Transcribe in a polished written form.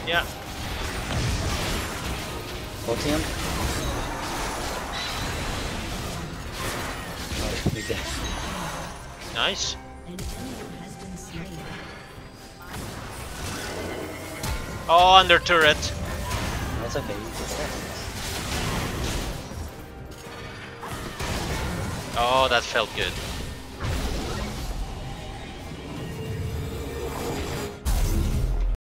Yeah. Ulti him. Oh, you're dead. Nice. Oh, under turret. That's okay, you can stay. Oh, that felt good.